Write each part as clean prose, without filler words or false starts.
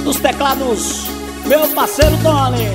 Dos teclados, meu parceiro Tony.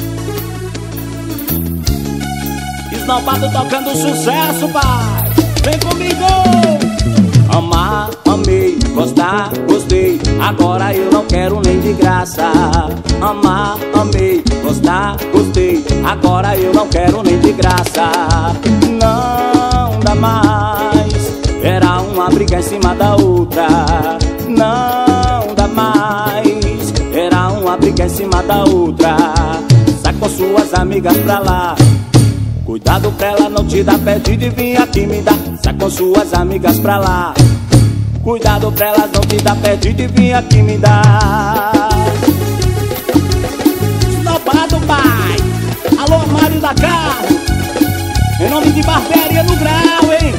Esnobado tocando sucesso, pai. Vem comigo! Amar, amei, gostar, gostei. Agora eu não quero nem de graça. Amar, amei, gostar, gostei. Agora eu não quero nem de graça. Não dá mais. Era uma briga em cima da outra. Não dá mais. Era uma briga em cima da outra. Sai com suas amigas pra lá. Cuidado pra ela não te dar perdido e vir aqui me dar. Sai com suas amigas pra lá. Cuidado pra elas não te dar perdido e vir aqui me dar. Esnobado, pai. Alô, Mário da Carro. Em nome de Barbearia no Grau, hein?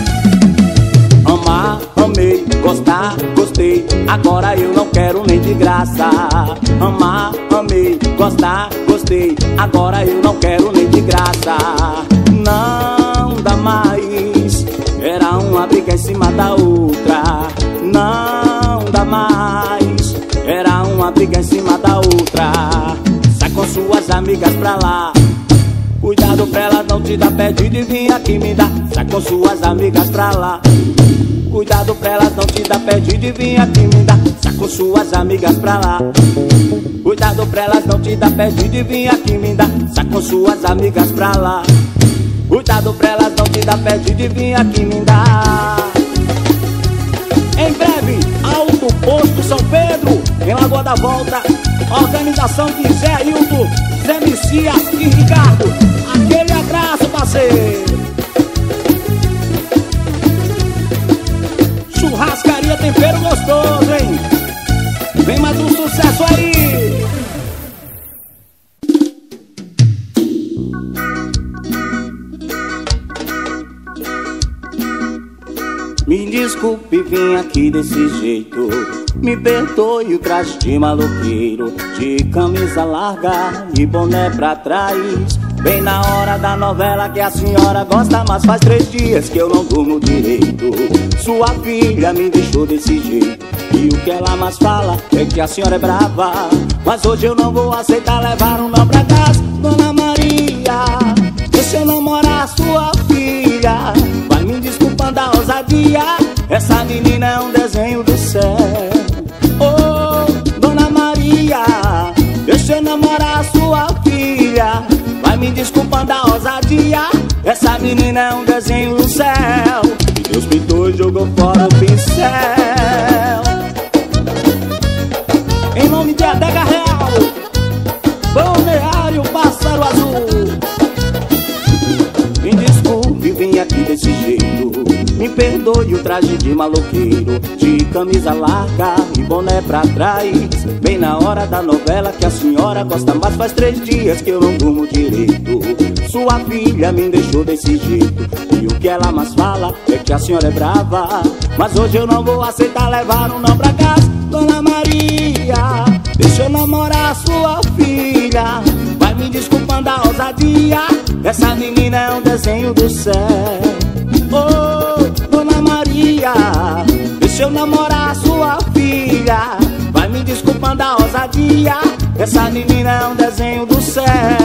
Amar, amei, gostar, gostei. Agora eu não quero nem de graça. Amar, amei, gostar, gostei. Agora eu não quero nem de graça. Não dá mais. Era uma briga em cima da outra. Não dá mais. Era uma briga em cima da outra. Sai com suas amigas pra lá. Cuidado pra ela não te dar perdido e vir aqui me dar. Sai com suas amigas pra lá. Cuidado pra elas não te dar perdido e vir aqui me dar. Sai com suas amigas pra lá. Cuidado pra elas não te dar perdido e vir aqui me dar. Sai com suas amigas pra lá. Cuidado pra elas não te dar perdido e vir aqui me dar. Em breve, Alto Posto São Pedro, em Lagoa da Volta. Organização de Zé Hilton, Zé Messias e Ricardo. Aquele abraço, parceiro. Churrascaria Tempero Gostoso, hein? Vem mais um sucesso aí. Me desculpe, vim aqui desse jeito. Me perdoe o traje de maloqueiro, de camisa larga e boné pra trás. Bem na hora da novela que a senhora gosta, mas faz 3 dias que eu não durmo direito. Sua filha me deixou desse jeito, e o que ela mais fala é que a senhora é brava. Mas hoje eu não vou aceitar levar um não pra casa. Dona Maria, deixa eu namorar sua filha. Vai me desculpando a ousadia, essa menina é um desenho do céu. Oh, Dona Maria, deixa eu namorar sua filha. Vai me desculpando a ousadia, essa menina é um desenho do céu. E Deus pintou e jogou fora o pincel. Em nome de Adega Real, Balneário Pássaro Azul. Me desculpe, vim aqui desse jeito. Me perdoe o traje de maloqueiro, de camisa larga e boné pra trás. Bem na hora da novela que a senhora gosta, mas faz 3 dias que eu não durmo direito. Sua filha me deixou desse jeito, e o que ela mais fala é que a senhora é brava. Mas hoje eu não vou aceitar levar um não pra casa. Dona Maria, deixa eu namorar sua filha. Vai me desculpando a ousadia, essa menina é um desenho do céu. Oh, Dona Maria, deixa eu namorar sua filha. Vai me desculpando a ousadia, essa menina é um desenho do céu.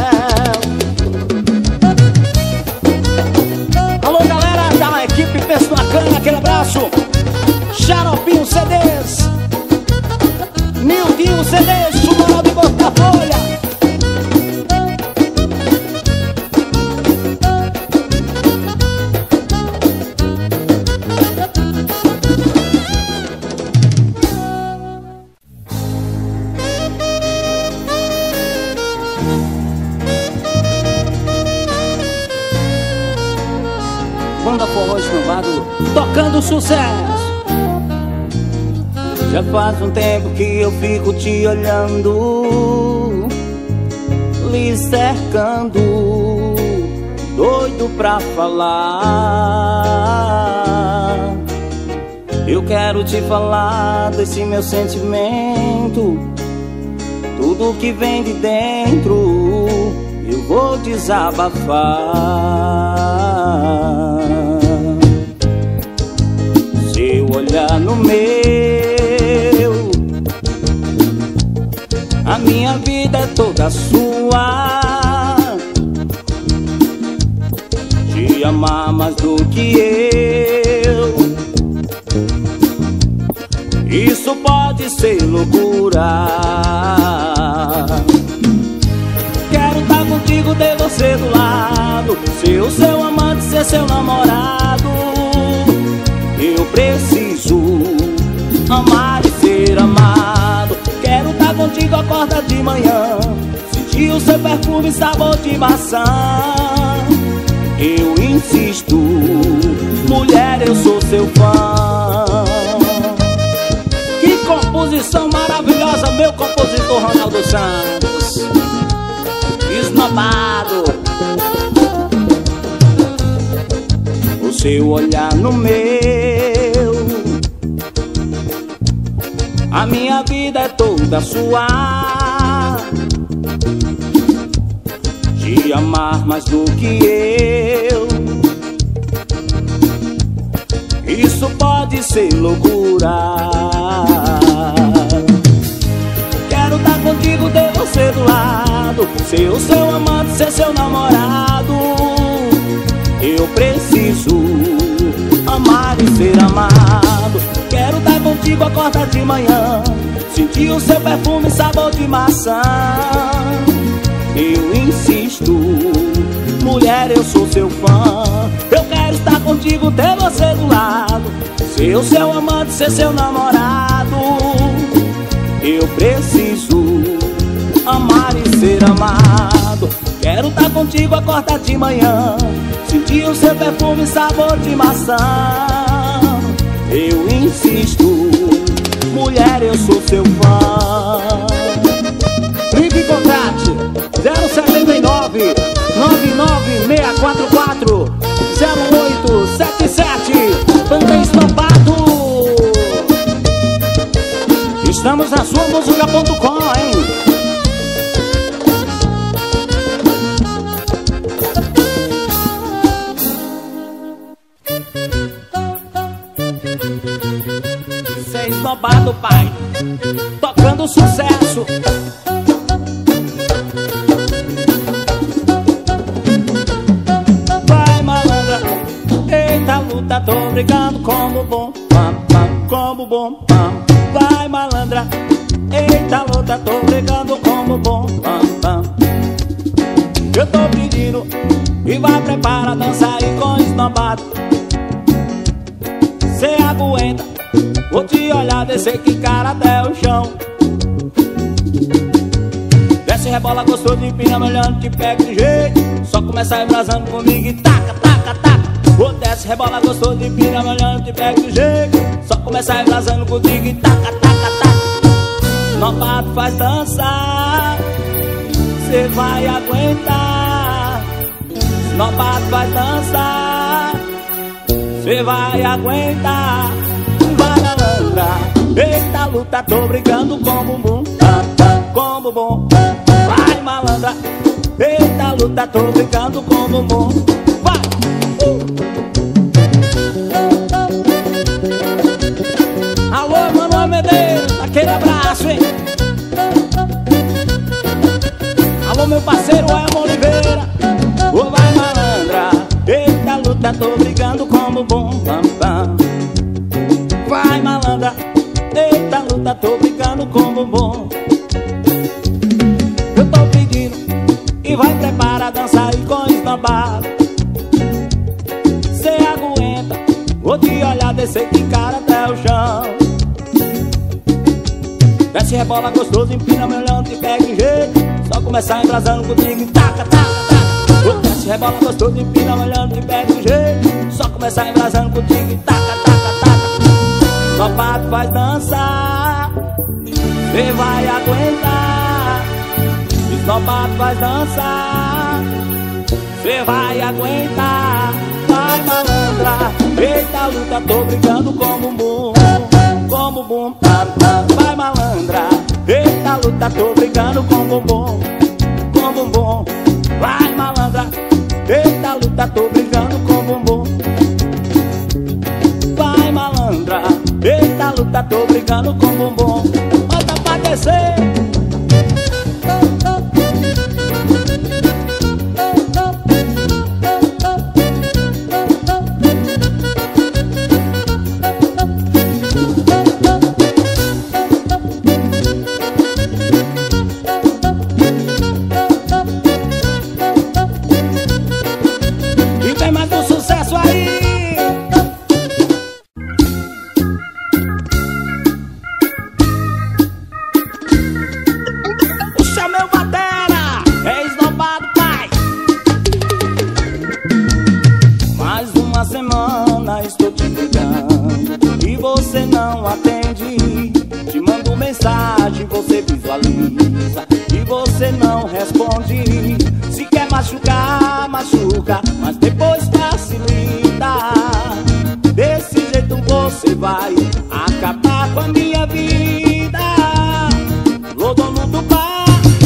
Alô, galera da equipe Peço na Cana, aquele abraço. Xaropinho CDs, Nildinho CDs, Chumarão de Botafolha. Banda Forró Esnobado, tocando sucesso. Já faz um tempo que eu fico te olhando, lhe cercando, doido pra falar. Eu quero te falar desse meu sentimento, tudo que vem de dentro eu vou desabafar. Seu olhar no meu minha vida é toda sua. Te amar mais do que eu, isso pode ser loucura. Quero estar contigo, ter você do lado, ser o seu amante, ser seu namorado. Eu preciso amar e ser amado. Quero estar contigo, acorda de manhã, sentir o seu perfume, sabor de maçã. Eu insisto, mulher, eu sou seu fã. Que composição maravilhosa, meu compositor Ronaldo Santos. Esnobado. O seu olhar no meu, a minha vida é toda sua. Te amar mais do que eu, isso pode ser loucura. Quero estar contigo, ter você do lado, ser o seu amante, ser seu namorado. Eu preciso amar e ser amado. Quero estar contigo, acordar de manhã, sentir o seu perfume, sabor de maçã. Eu insisto, mulher, eu sou seu fã. Eu quero estar contigo, ter você do lado, ser o seu amante, ser seu namorado. Eu preciso amar e ser amado. Quero estar contigo, acordar de manhã, sentir o seu perfume, sabor de maçã. Eu insisto, mulher, eu sou seu fã. Ligue e contrate 079 99644 0877. Banda Esnobado. Estamos na sua música.com, hein? Cê é esnobado, pai, tocando sucesso. Vai, malandra, eita luta, tô brigando como bom, pam, pam, como bom, pam. Vai, malandra, eita luta, tô brigando como bom, pam, pam. Eu tô pedindo e vai preparar, dançar aí com esnobado. Cê aguenta, vou te olhar, descer que cara até o chão. Desce, rebola, gostoso, empina, me olhando, te pega de jeito. Só começa embrasando comigo e taca, taca, taca. Vou desce, rebola, gostoso, empina, me olhando, te pega de jeito. Só começa embrasando comigo e taca, taca, taca. Esnobado faz dançar, cê vai aguentar. Esnobado faz dançar, cê vai aguentar. Vai, malandra, eita luta, tô brigando com bumbum, com bumbum. Vai, malandra, eita luta, tô brigando com bumbum. Vai! Alô, Manuel Medeiros, aquele abraço, hein? Alô, meu parceiro Elmo Oliveira. Ô, vai, malandra, eita luta, tô brigando com bumbum, pam, pam. Vai, malandra, eita luta, tô brigando com bumbum. Eu tô pedindo e vai preparar, dançar aí com esnobado. Cê aguenta, vou te olhar, descer que cara até o chão. Desce, rebola, gostoso, empina, me olhando, te pega de jeito. Só começar embrasando contigo e taca, taca, taca. Desce, rebola, gostoso, empina, me olhando, te pega de jeito. Só começar embrasando contigo e taca, taca, taca. Esnobado faz dançar, cê vai aguentar. Esnobado faz dançar, cê vai aguentar. Vai, malandra, eita luta, tô brigando com bumbum, com bumbum, pam, pam. Vai, malandra, eita luta, tô brigando com bumbum, com bumbum. Vai, malandra, eita luta, tô brigando com bumbum. Vai, malandra, eita luta, tô brigando com bumbum. Bota pra descer. você visualiza e você não responde. Se quer machucar, machuca, mas depois facilita. Desse jeito você vai acabar com a minha vida. Ô dono do bar,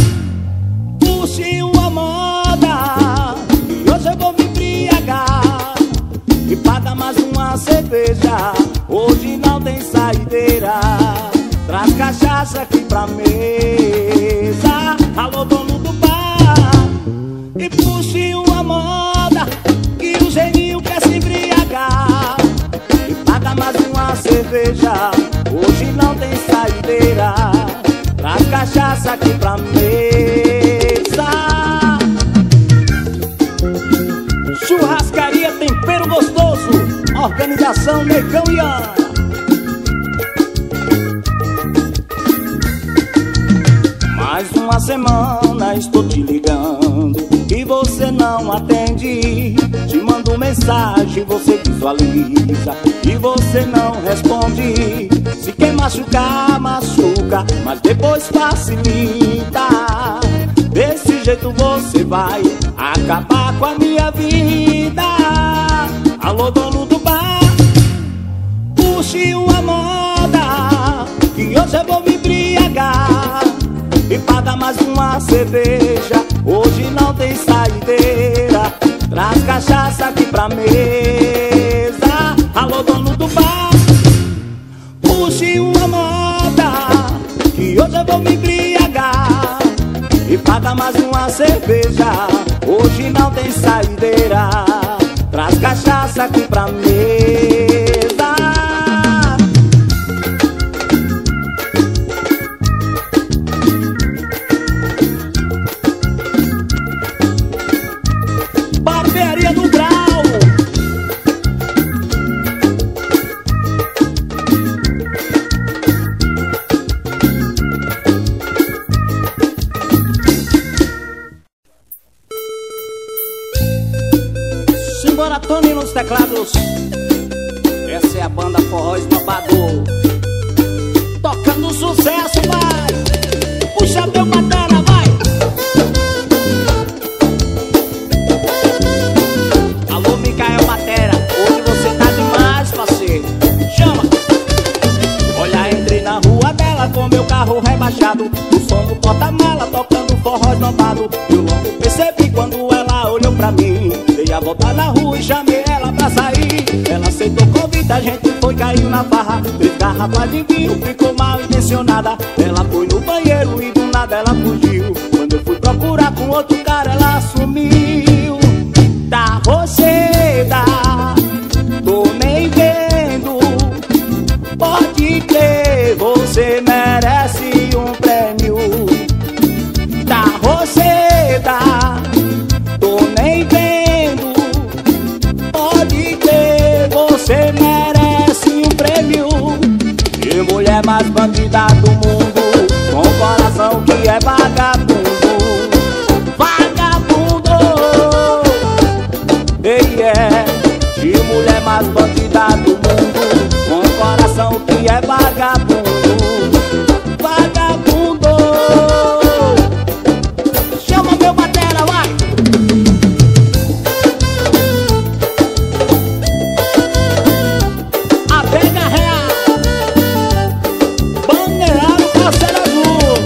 puxe uma moda e hoje eu vou me embriagar. E paga mais uma cerveja, hoje não tem saideira. Traz cachaça aqui pra mesa. Alô dono do bar, e puxe uma moda que o geninho quer se embriagar. E paga mais uma cerveja, hoje não tem saideira. Traz cachaça aqui pra mesa. Churrascaria Tempero Gostoso, organização Negão e Ana. Mais uma semana estou te ligando e você não atende. Te mando mensagem, você visualiza e você não responde. Se quer machucar, machuca, mas depois facilita. Desse jeito você vai acabar com a minha vida. Alô dono do bar, puxe uma moda que hoje eu vou me embriagar. E paga mais uma cerveja, hoje não tem saideira. Traz cachaça aqui pra mesa. Alô dono do bar, puxe uma moda que hoje eu vou me embriagar. E paga mais uma cerveja, hoje não tem saideira. Traz cachaça aqui pra mesa. Barbearia do Grau. Simbora Tony nos teclados. Essa é a banda Forró Esnobado, tocando sucesso, vai. Puxa teu batera, vai. Alô Micael Batera, hoje você tá demais, parceiro. Chama. Olha, entrei na rua dela com meu carro rebaixado, o som do porta-mala tocando Forró Esnobado. Eu logo percebi quando ela olhou pra mim. Dei a volta na rua e chamei ela pra sair. Ela aceitou o convite, a gente foi, caiu na farra. 3 garrafas de vinho, ficou mal intencionada. Ela foi no banheiro e do nada ela fugiu. Quando eu fui procurar com outro cara, ela sumiu. Tá rocheda, tô nem vendo. Pode crer, você merece um prêmio. Tá rocheda, tô nem vendo. Pode crer, você merece um prêmio. Que mulher mais bandida do mundo, com coração que é vagabundo. Vagabundo, ei, é. Que mulher mais bandida do mundo, com coração que é vagabundo. Vagabundo. Chama meu batera, vai. A Vega Real, Balneário Costeiro Azul.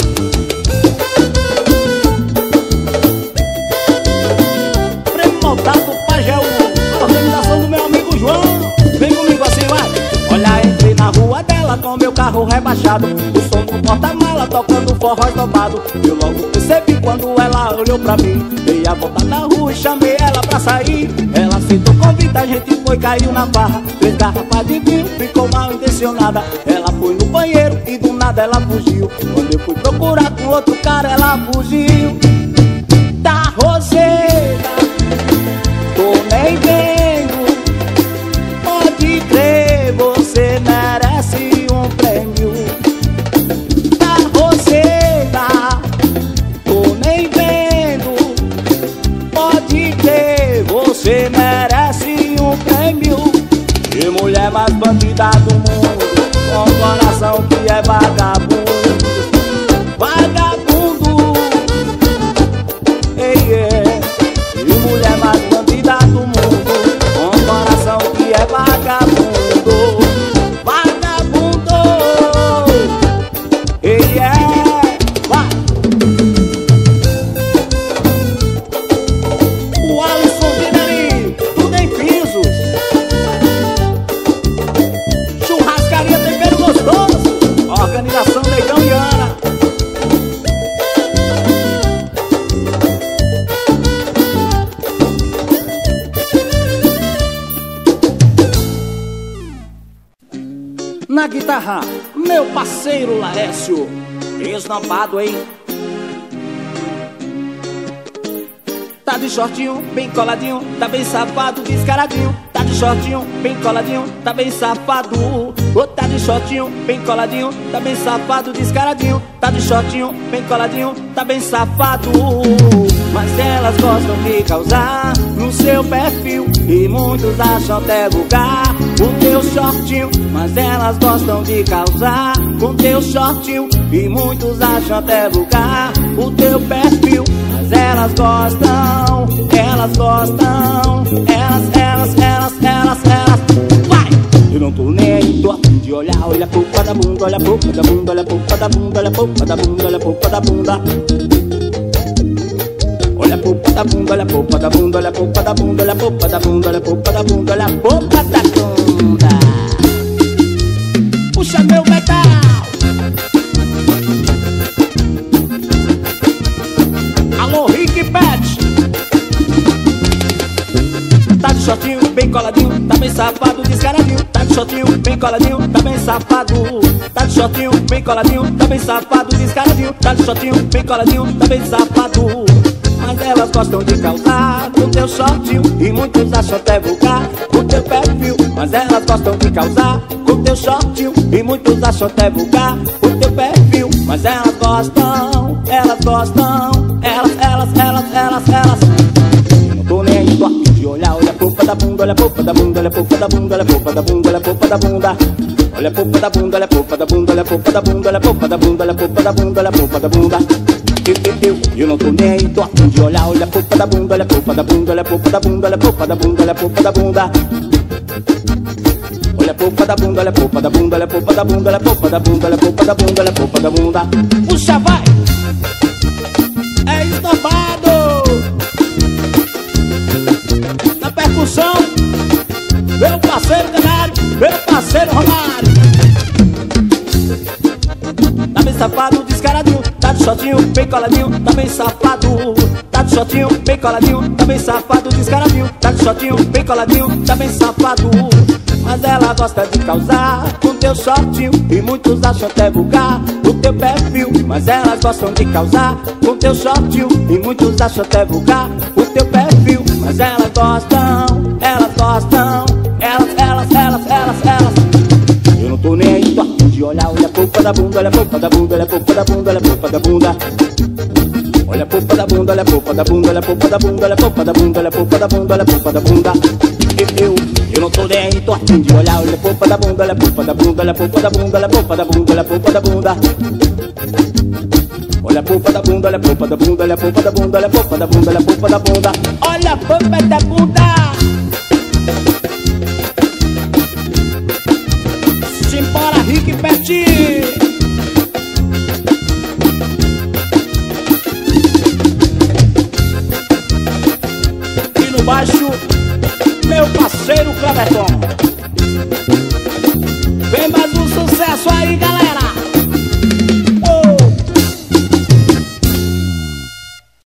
Prêmio montado Pajeú, organização do meu amigo João. Vem comigo assim, vai. Olha, entrei na rua dela com meu carro rebaixado, o som do porta-mala tocando Forró Esnobado. Eu logo percebi quando ela olhou pra mim. Dei a volta na rua e chamei ela pra sair. Ela aceitou o convite, a gente foi, caiu na farra. 3 garrafas de vinho, ficou mal intencionada. Ela foi no banheiro e do nada ela fugiu. Quando eu fui procurar com outro cara, ela fugiu. Tá rocheda, tô nem vendo. Pode crer, você merece um prêmio. Tá rocheda, tô nem vendo. Pode crer, você merece um prêmio. Que mulher mais bandida do mundo, com coração que é vagabundo. guitarra, meu parceiro Laércio. Esnobado, hein? Tá de shortinho, bem coladinho, tá bem safado, descaradinho. Tá de shortinho, bem coladinho, tá bem safado. Oh, tá de shortinho, bem coladinho, tá bem safado, descaradinho. Tá de shortinho, bem coladinho, tá bem safado. Mas elas gostam de causar no seu perfil e muitos acham até vulgar o teu shortinho. Mas elas gostam de causar com teu shortinho e muitos acham até vulgar o teu perfil. Mas elas gostam, elas gostam, elas. Vai! Eu não tô nem aí, tô a fim de olhar. Olha a polpa da bunda, olha a polpa da bunda, olha a polpa da bunda, olha a polpa da bunda, olha a polpa da bunda. Olha a polpa da bunda, olha a polpa da bunda, olha a polpa da bunda, olha a polpa da bunda, olha a polpa da bunda, olha a polpa da bunda. Puxa meu metal. Alô, Rick Pet. Tá de shortinho, bem coladinho, tá bem safado, descaradinho. Tá de shortinho, bem coladinho, tá bem safado. Tá de shortinho, bem coladinho, tá bem safado, descaradinho. Tá de shortinho, bem coladinho, tá bem safado. Mas elas gostam de causar com teu shortinho e muitos acham até vulgar o teu perfil. Mas elas gostam de causar com teu shortinho e muitos acham até vulgar o teu perfil. Mas elas gostam, elas gostam, elas. Eu não tô nem aí, tô aqui de olhar. Olha a polpa da bunda, olha a polpa da bunda, olha a polpa da bunda, olha a polpa da bunda, olha a polpa da bunda. Olha a polpa da bunda, olha a polpa da bunda, olha a polpa da bunda, olha a polpa da bunda, olha a polpa da bunda, olha a polpa da bunda. Eu não tô nem aí, tô a fim de olhar. Olha a polpa da bunda, olha a polpa da bunda, olha a polpa da bunda, olha a polpa da bunda, olha a polpa da bunda. Olha a polpa da bunda, olha a polpa da bunda, olha a polpa da bunda, olha a polpa da bunda, olha a polpa da bunda, olha a polpa da bunda. Puxa, vai! É esnobado! Na percussão, meu parceiro Canário, meu parceiro Romário. Tá bem safado, descaradinho. Tá de shortinho, bem coladinho, tá bem safado. Tá de shortinho, bem coladinho, tá bem safado, descaradinho. Tá de shortinho, bem coladinho, tá bem safado. Mas ela gosta de causar com teu shortinho e muitos acham até vulgar o teu perfil. Mas elas gostam de causar com teu shortinho e muitos acham até vulgar o teu perfil. Mas elas gostam, elas gostam, elas. Eu não tô nem aí, tô a fim de olhar. Olha a polpa da bunda, olha a polpa da bunda, olha a polpa da bunda, olha a polpa da bunda. Olha a polpa da bunda, olha a polpa da bunda, olha a polpa da bunda, olha a polpa da bunda, olha a polpa da bunda, olha a polpa da bunda. Eu não tô nem aí, tô a fim de olhar. Olha a polpa da bunda, olha a polpa da bunda, olha a polpa da bunda, olha a polpa da bunda, olha a polpa da bunda. Olha a polpa da bunda, olha a polpa da bunda, olha a polpa da bunda, olha a polpa da bunda, olha a polpa da bunda. Olha a polpa da bunda. Simbora, Rick Pet. E no baixo, meu parceiro Cleverton.